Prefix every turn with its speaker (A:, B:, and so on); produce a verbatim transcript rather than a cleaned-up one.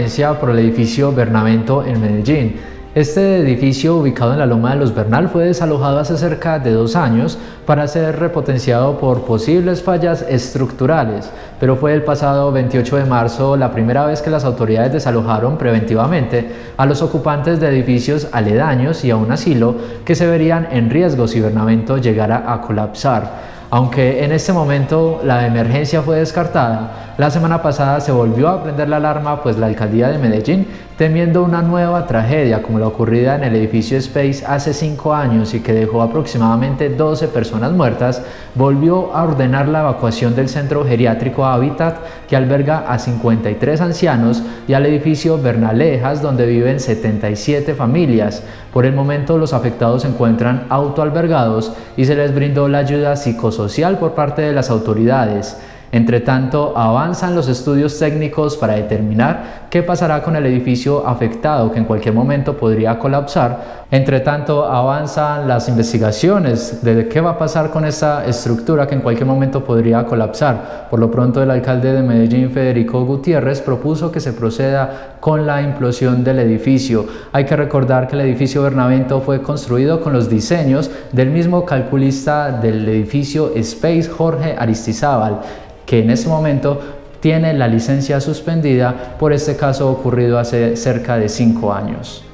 A: emergencia por el edificio Bernavento en Medellín. Este edificio, ubicado en la Loma de los Bernal, fue desalojado hace cerca de dos años para ser repotenciado por posibles fallas estructurales, pero fue el pasado veintiocho de marzo la primera vez que las autoridades desalojaron preventivamente a los ocupantes de edificios aledaños y a un asilo que se verían en riesgo si Bernavento llegara a colapsar. Aunque en este momento la emergencia fue descartada, la semana pasada se volvió a prender la alarma, pues la alcaldía de Medellín, temiendo una nueva tragedia como la ocurrida en el edificio Space hace cinco años y que dejó aproximadamente doce personas muertas, volvió a ordenar la evacuación del centro geriátrico Habitat, que alberga a cincuenta y tres ancianos, y al edificio Bernalejas, donde viven setenta y siete familias. Por el momento los afectados se encuentran autoalbergados y se les brindó la ayuda psicosocial por parte de las autoridades. Entre tanto, avanzan los estudios técnicos para determinar qué pasará con el edificio afectado, que en cualquier momento podría colapsar. Entre tanto, avanzan las investigaciones de qué va a pasar con esta estructura que en cualquier momento podría colapsar. Por lo pronto, el alcalde de Medellín, Federico Gutiérrez, propuso que se proceda con la implosión del edificio. Hay que recordar que el edificio Bernavento fue construido con los diseños del mismo calculista del edificio Space, Jorge Aristizábal, que en este momento tiene la licencia suspendida por este caso ocurrido hace cerca de cinco años.